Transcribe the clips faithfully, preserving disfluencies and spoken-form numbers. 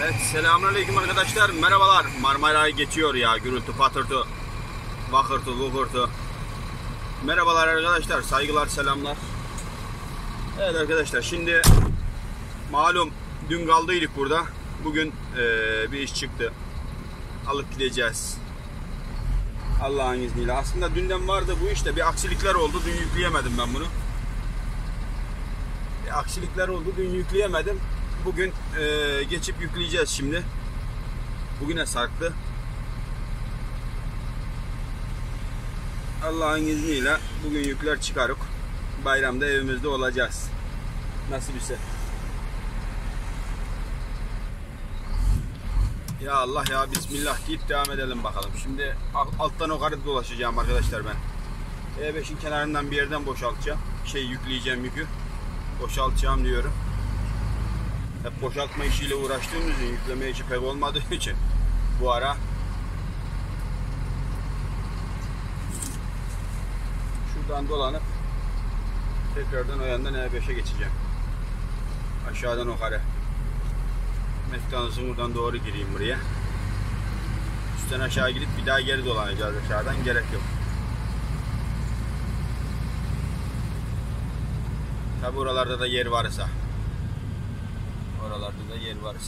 Evet, selamünaleyküm arkadaşlar. Merhabalar. Marmara'yı geçiyor ya. Gürültü, patırtı, vakırtı, vukırtı. Merhabalar arkadaşlar. Saygılar, selamlar. Evet arkadaşlar, şimdi malum dün kaldıydık burada. Bugün ee, bir iş çıktı. Alıp gideceğiz. Allah'ın izniyle. Aslında dünden vardı bu işte. Bir aksilikler oldu. Dün yükleyemedim ben bunu. Bir aksilikler oldu. Dün yükleyemedim. Bugün e, geçip yükleyeceğiz şimdi. Bugüne sarktı. Allah'ın izniyle bugün yükler çıkarık. Bayramda evimizde olacağız. Nasıl bir şey. Ya Allah ya Bismillah deyip devam edelim bakalım. Şimdi alttan o karı dolaşacağım arkadaşlar ben. E beşin kenarından bir yerden boşaltacağım. Şey yükleyeceğim yükü. Boşaltacağım diyorum. Hep boşaltma işiyle uğraştığımız için, yükleme işi pek olmadığı için bu ara şuradan dolanıp tekrardan o yandan E beşe geçeceğim. Aşağıdan o kare. Mefkanızın buradan doğru gireyim buraya. Üstten aşağı gidip bir daha geri dolanacağız aşağıdan. Gerek yok. Tabi oralarda da yer varsa. Oralarda da yer varsa.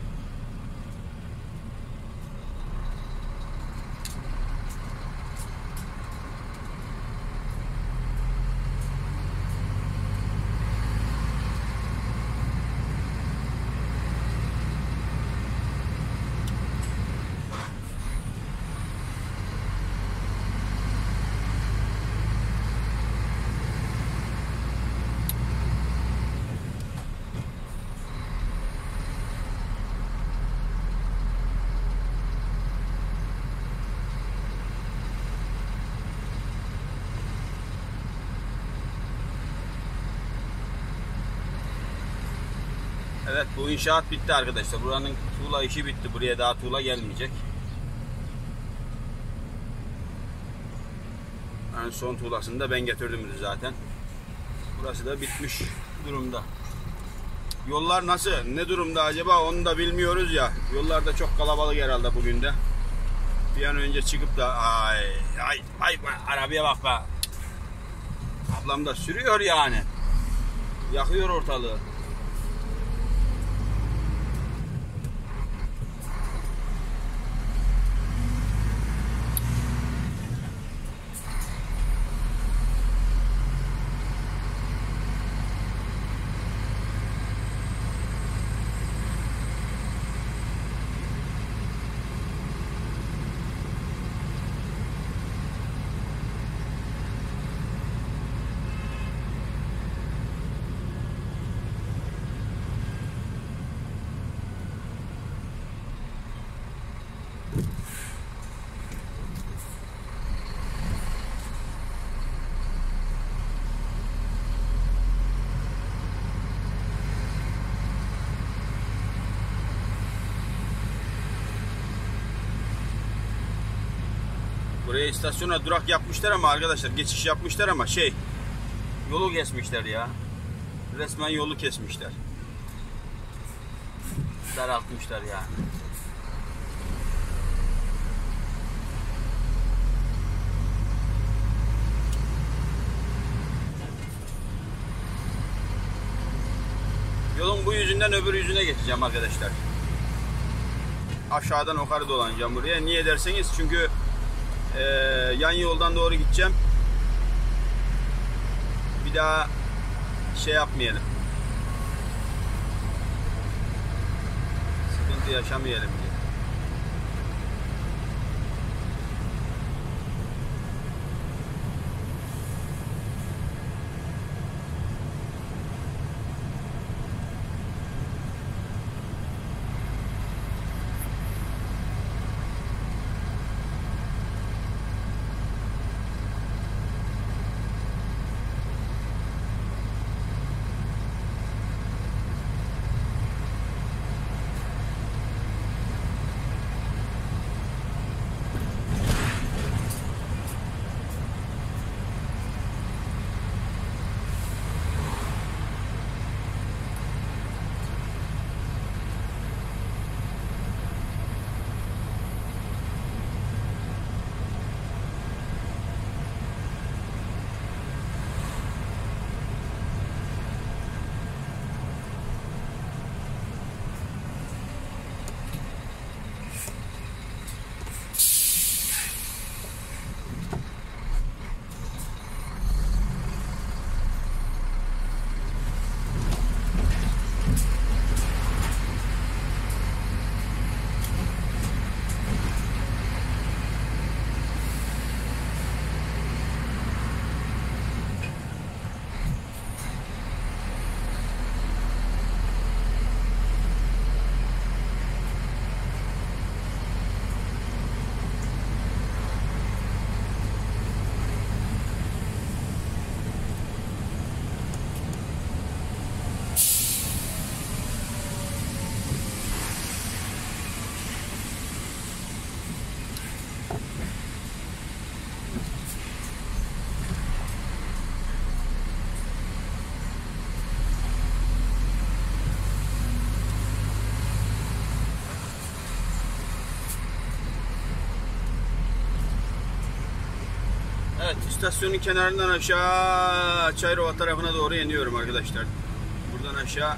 Evet, bu inşaat bitti arkadaşlar. Buranın tuğla işi bitti. Buraya daha tuğla gelmeyecek. En son tuğlasını da ben getirdim zaten. Burası da bitmiş durumda. Yollar nasıl? Ne durumda acaba? Onu da bilmiyoruz ya. Yollar da çok kalabalık herhalde bugün de. Bir an önce çıkıp da ay ay ay arabaya bak be. Ablam da sürüyor yani. Yakıyor ortalığı. Buraya istasyona durak yapmışlar ama arkadaşlar geçiş yapmışlar ama şey yolu kesmişler ya. Resmen yolu kesmişler. Daraltmışlar yani. Yolun bu yüzünden öbür yüzüne geçeceğim arkadaşlar. Aşağıdan yukarı dolanacağım buraya. Niye derseniz çünkü Ee, yan yoldan doğru gideceğim. Bir daha şey yapmayalım. Sıkıntı yaşamayalım diye. istasyonun kenarından aşağı Çayırova tarafına doğru iniyorum arkadaşlar. Buradan aşağı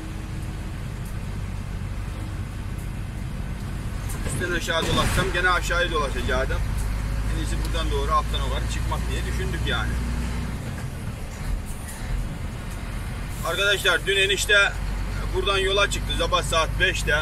üstten aşağı dolaşsam gene aşağıya dolaşacaktım. En iyisi buradan doğru alttan yukarı çıkmak diye düşündük yani. Arkadaşlar dün enişte buradan yola çıktı sabah saat beşte.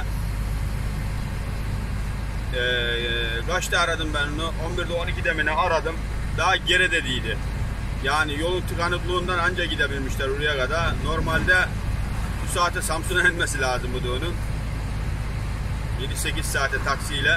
Ee, kaçta aradım ben onu? on birde on ikide mi ne aradım? Daha geri dediydi. Yani yolun tıkanıklığından anca gidebilmişler oraya kadar. Normalde bu saate Samsun'a inmesi lazımdı onun. yedi sekiz saate taksiyle.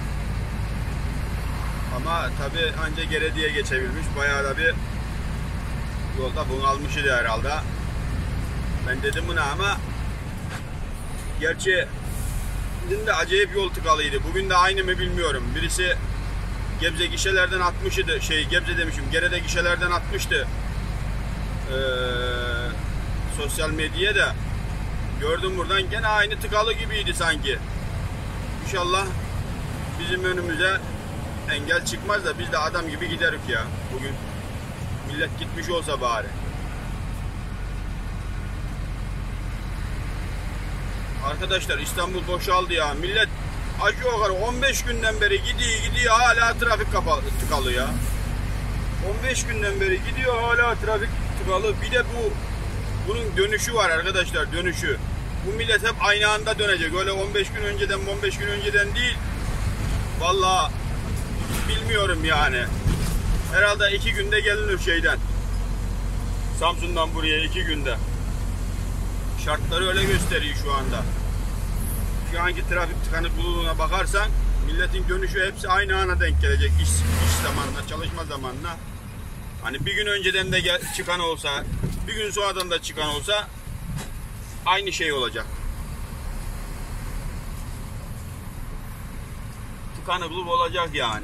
Ama tabi anca geri diye geçebilmiş. Bayağı da bir yolda bunalmışydı herhalde. Ben dedim buna ama gerçi dün de acayip yol tıkalıydı. Bugün de aynı mı bilmiyorum. Birisi Gebze gişelerden atmıştı. Şey Gebze demişim. Gerede gişelerden atmıştı. Ee, sosyal medyaya da gördüm buradan. Gene aynı tıkalı gibiydi sanki. İnşallah bizim önümüze engel çıkmaz da biz de adam gibi giderik ya bugün. Millet gitmiş olsa bari. Arkadaşlar İstanbul boşaldı ya. Millet aşağı yukarı on beş günden beri gidiyor gidiyor hala trafik kapalı tıkalı ya. on beş günden beri gidiyor hala trafik tıkalı. Bir de bu bunun dönüşü var arkadaşlar, dönüşü. Bu millet hep aynı anda dönecek. Öyle on beş gün önceden on beş gün önceden değil. Vallahi bilmiyorum yani. Herhalde iki günde gelinir şeyden. Samsun'dan buraya iki günde. Şartları öyle gösteriyor şu anda. Şu anki trafik tıkanıklığına bakarsan milletin dönüşü hepsi aynı ana denk gelecek. İş, iş zamanına, çalışma zamanına. Hani bir gün önceden de gel, çıkan olsa, bir gün sonradan da çıkan olsa aynı şey olacak. Tıkanıklık olacak yani.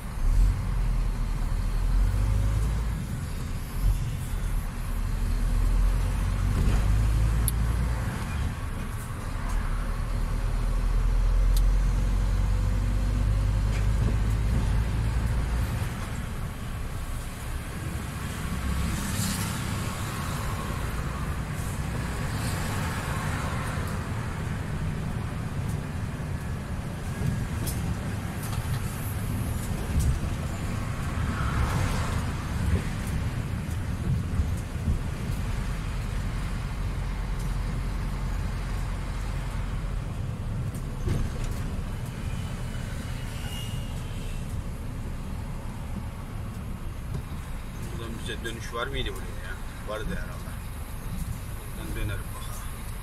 Dönüş var mıydı buraya ya? Vardı herhalde. Ben dönerim bakalım.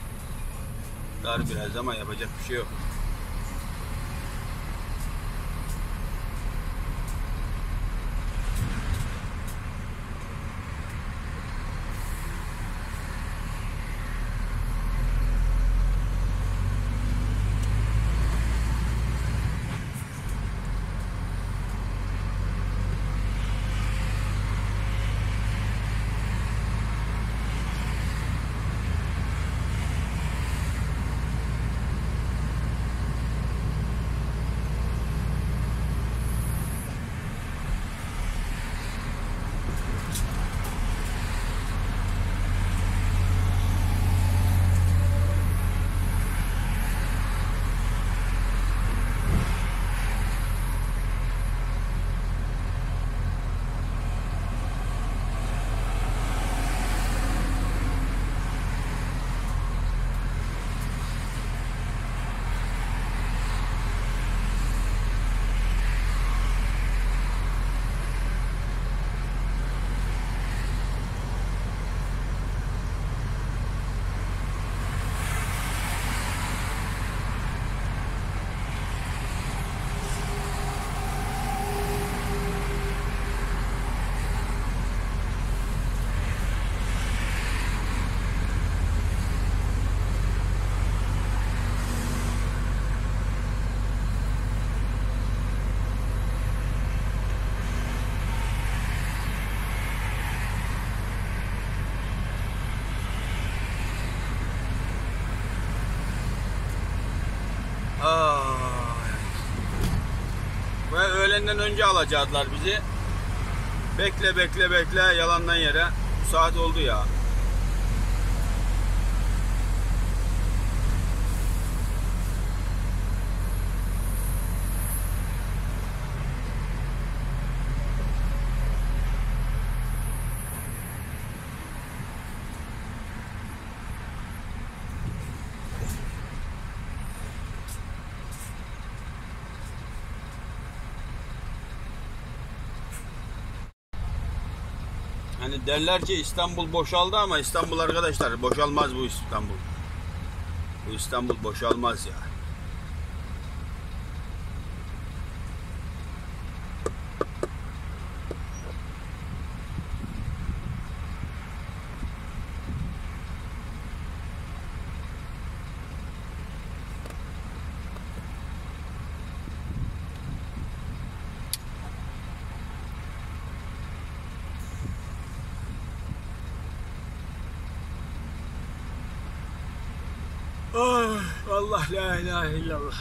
Dar biraz ama yapacak bir şey yok. Ve öğlenden önce alacaklar bizi. Bekle bekle bekle yalandan yere. Bu saat oldu ya. Hani derler ki İstanbul boşaldı ama İstanbul arkadaşlar boşalmaz bu İstanbul. Bu İstanbul boşalmaz ya. Oh, Allah la ilahe illallah.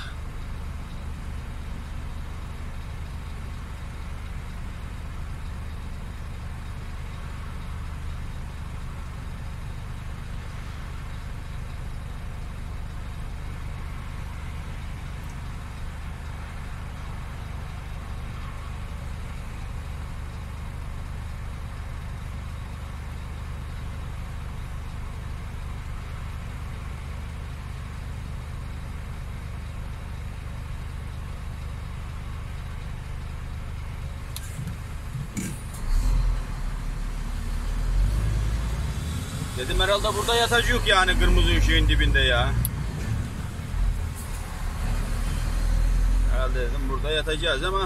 Dedim herhalde burada yatacak yani kırmızı ışığın dibinde ya. Herhalde dedim burada yatacağız ama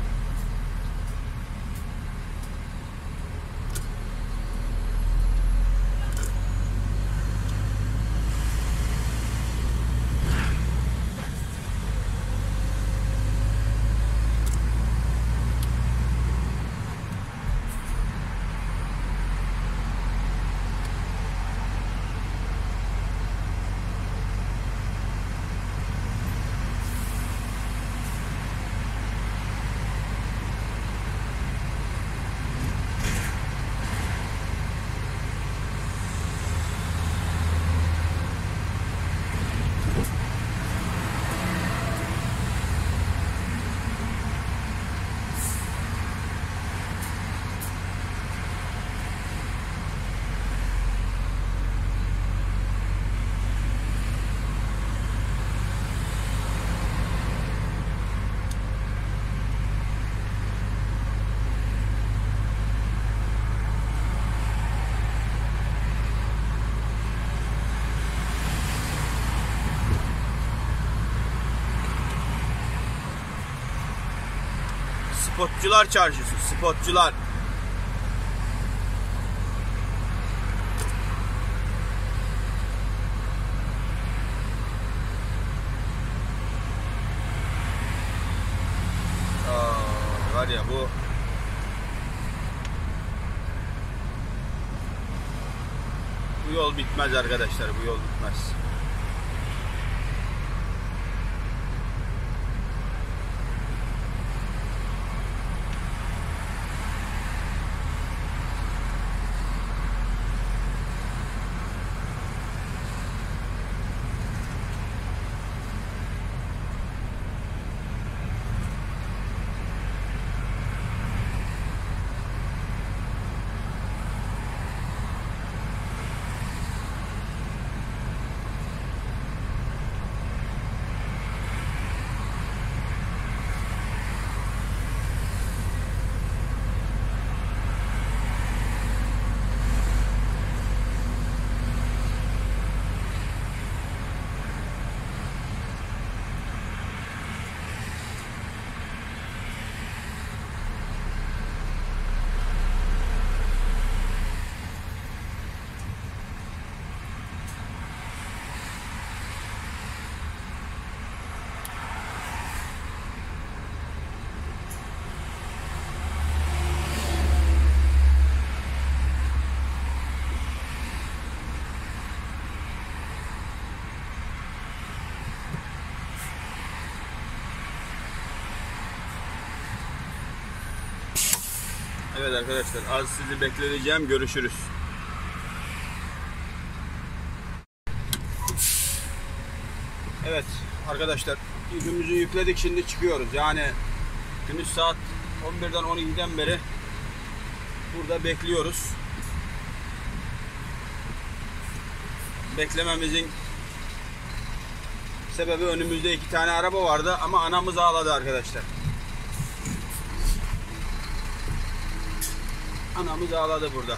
Spotçular çarşısı, spotçular. Aa, var ya bu bu yol bitmez arkadaşlar, bu yol bitmez. Evet arkadaşlar, az sizi bekleteceğim. Görüşürüz. Evet arkadaşlar, yükümüzü yükledik, şimdi çıkıyoruz. Yani gündüz saat on birden on ikiden beri burada bekliyoruz. Beklememizin sebebi, önümüzde iki tane araba vardı ama anamız ağladı arkadaşlar. Anamız ağladı burada.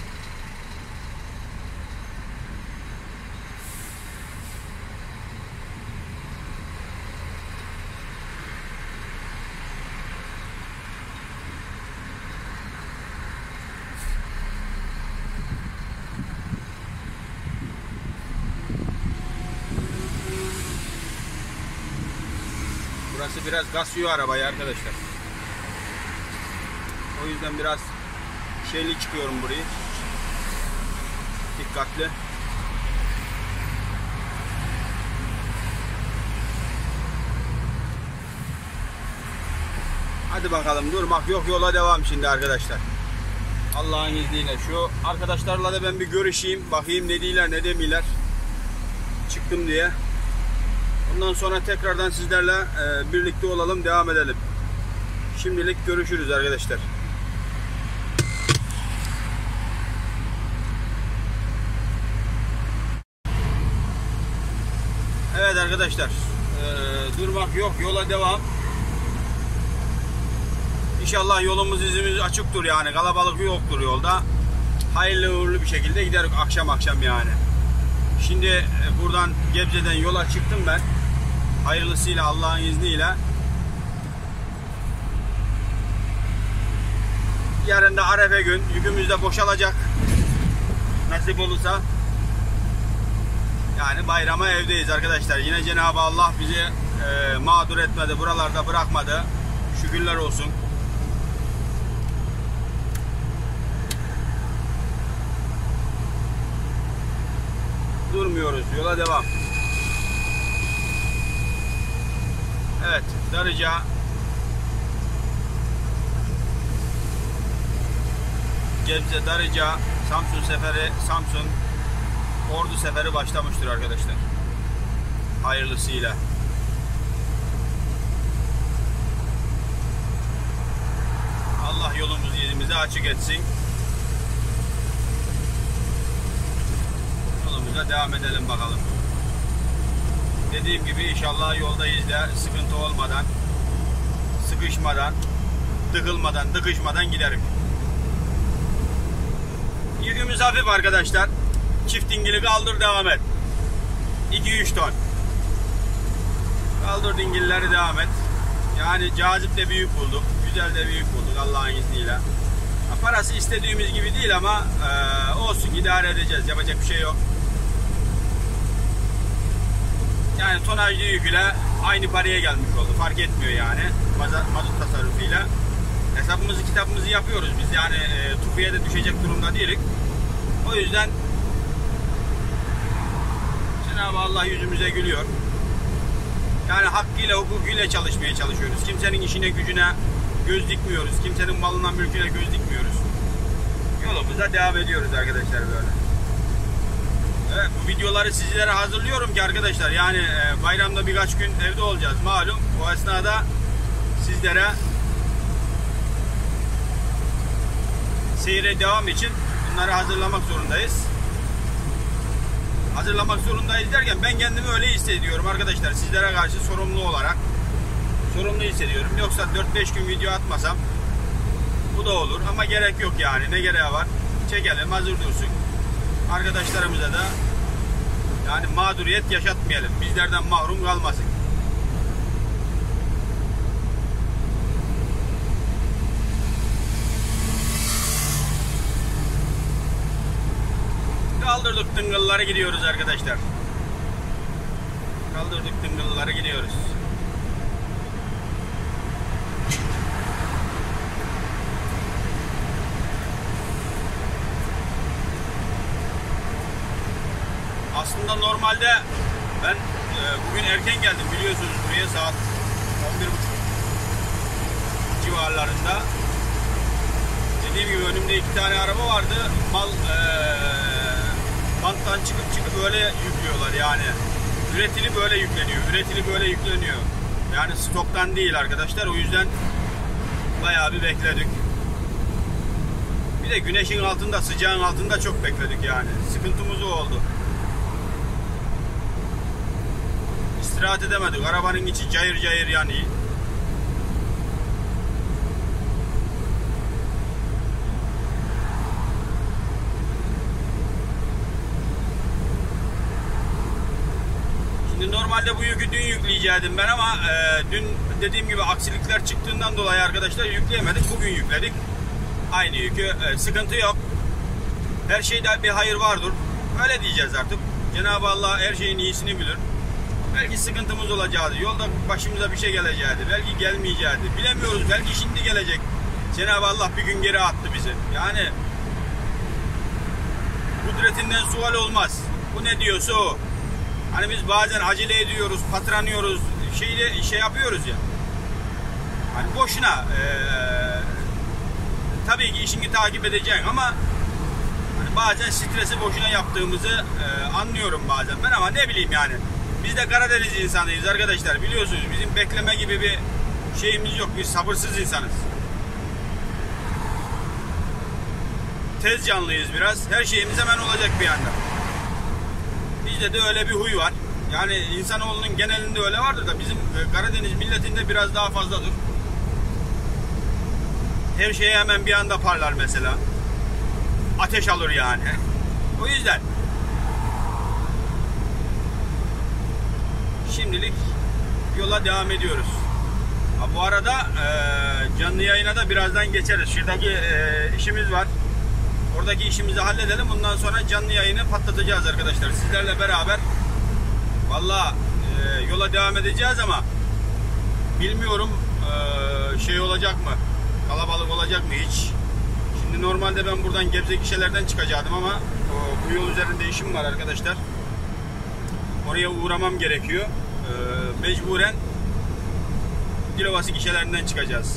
Burası biraz kasıyor arabayı arkadaşlar. O yüzden biraz şeyli çıkıyorum burayı. Dikkatli. Hadi bakalım, durmak yok, yola devam şimdi arkadaşlar. Allah'ın izniyle şu arkadaşlarla da ben bir görüşeyim. Bakayım ne diyorlar ne demiyorlar. Çıktım diye. Ondan sonra tekrardan sizlerle e, birlikte olalım, devam edelim. Şimdilik görüşürüz arkadaşlar. Evet arkadaşlar, e, durmak yok, yola devam. İnşallah yolumuz, izimiz açıktır, yani kalabalık yoktur yolda. Hayırlı uğurlu bir şekilde gideriz akşam akşam yani. Şimdi e, buradan Gebze'den yola çıktım ben. Hayırlısıyla, Allah'ın izniyle. Yarın da Arefe gün, yükümüz de boşalacak. Nasip olursa. Yani bayrama evdeyiz arkadaşlar. Yine Cenab-ı Allah bizi e, mağdur etmedi, buralarda bırakmadı. Şükürler olsun. Durmuyoruz, yola devam. Evet, Darıca Gebze, Darıca, Samsun seferi, Samsun Ordu seferi başlamıştır arkadaşlar. Hayırlısıyla. Allah yolumuzu, yerimizi açık etsin. Yolumuza devam edelim bakalım. Dediğim gibi inşallah yoldayız da sıkıntı olmadan, sıkışmadan, tıkılmadan, tıkışmadan giderim. Yükümüz hafif arkadaşlar. Çift dingili kaldır, devam et. iki üç ton. Kaldır dingilleri, devam et. Yani cazip de büyük bulduk. Güzel de büyük bulduk Allah'ın izniyle. Parası istediğimiz gibi değil ama e, olsun, idare edeceğiz. Yapacak bir şey yok. Yani tonajlı yüküyle aynı paraya gelmiş oldu. Fark etmiyor yani. Mazot tasarrufuyla. Hesabımızı, kitabımızı yapıyoruz biz. Yani e, tufiye de düşecek durumda değiliz. O yüzden Cenab-ı Allah yüzümüze gülüyor. Yani hakkıyla, hukukuyla çalışmaya çalışıyoruz. Kimsenin işine, gücüne göz dikmiyoruz. Kimsenin malına, mülküne göz dikmiyoruz. Yolumuza devam ediyoruz arkadaşlar böyle. Evet, bu videoları sizlere hazırlıyorum ki arkadaşlar, yani e, bayramda birkaç gün evde olacağız malum. O esnada sizlere seyre devam için bunları hazırlamak zorundayız. Hazırlamak zorundayız derken ben kendimi öyle hissediyorum arkadaşlar. Sizlere karşı sorumlu olarak sorumlu hissediyorum. Yoksa dört beş gün video atmasam bu da olur ama gerek yok yani. Ne gereği var? Çekelim, hazır dursun. Arkadaşlarımıza da yani mağduriyet yaşatmayalım. Bizlerden mahrum kalmasın. Kaldırdık tıngılları, gidiyoruz arkadaşlar. Kaldırdık tıngılları, gidiyoruz. Aslında normalde ben e, bugün erken geldim, biliyorsunuz buraya saat on bir buçuk civarlarında. dediğim gibi önümde iki tane araba vardı. Mal ee, banttan çıkıp çıkıp böyle yüklüyorlar yani. Üretili böyle yükleniyor. Üretili böyle yükleniyor. Yani stoktan değil arkadaşlar. O yüzden bayağı bir bekledik. Bir de güneşin altında, sıcağın altında çok bekledik yani. Sıkıntımız o oldu. İstirahat edemedik. Arabanın içi cayır cayır yanıyor. Şimdi normalde bu yükü dün yükleyecektim ben ama e, dün dediğim gibi aksilikler çıktığından dolayı arkadaşlar yükleyemedik. Bugün yükledik. Aynı yükü. E, sıkıntı yok. Her şeyde bir hayır vardır. Öyle diyeceğiz artık. Cenab-ı Allah her şeyin iyisini bilir. Belki sıkıntımız olacaktı. Yolda başımıza bir şey gelecekti. Belki gelmeyecekti. Bilemiyoruz. Belki şimdi gelecek. Cenab-ı Allah bir gün geri attı bizi. Yani kudretinden sual olmaz. Bu ne diyorsa o. Hani biz bazen acele ediyoruz, patranıyoruz, şeyle şey yapıyoruz ya. Hani boşuna ee, tabii ki işini takip edeceksin ama hani bazen stresi boşuna yaptığımızı ee, anlıyorum bazen ben ama ne bileyim yani. Biz de Karadeniz insanıyız arkadaşlar, biliyorsunuz bizim bekleme gibi bir şeyimiz yok, biz sabırsız insanız. Tez canlıyız biraz, her şeyimiz hemen olacak bir anda. Bizde de öyle bir huy var. Yani insanoğlunun genelinde öyle vardır da bizim Karadeniz milletinde biraz daha fazladır. Her şeye hemen bir anda parlar mesela. Ateş alır yani. O yüzden şimdilik yola devam ediyoruz. Ha, bu arada e, canlı yayına da birazdan geçeriz. Şuradaki e, işimiz var. Oradaki işimizi halledelim. Bundan sonra canlı yayını patlatacağız arkadaşlar. Sizlerle beraber vallahi e, yola devam edeceğiz ama bilmiyorum e, şey olacak mı? Kalabalık olacak mı hiç? Şimdi normalde ben buradan Gebze Gişeler'den çıkacaktım ama o, bu yol üzerinde işim var arkadaşlar. Oraya uğramam gerekiyor. E, mecburen Dilovası Gişelerinden çıkacağız.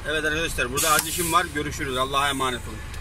Evet arkadaşlar burada az işim var. Görüşürüz. Allah'a emanet olun.